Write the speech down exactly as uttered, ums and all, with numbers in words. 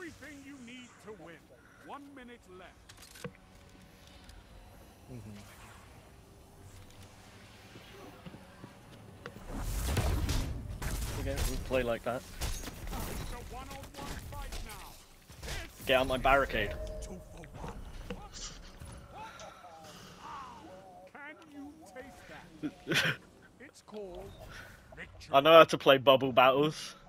everything you need to win. One minute left. Mm-hmm. Okay, we'll play like that. It's a one-on-one fight now. This Get out my barricade. two for one. Can you taste that? It's called victory. I know how to play bubble battles.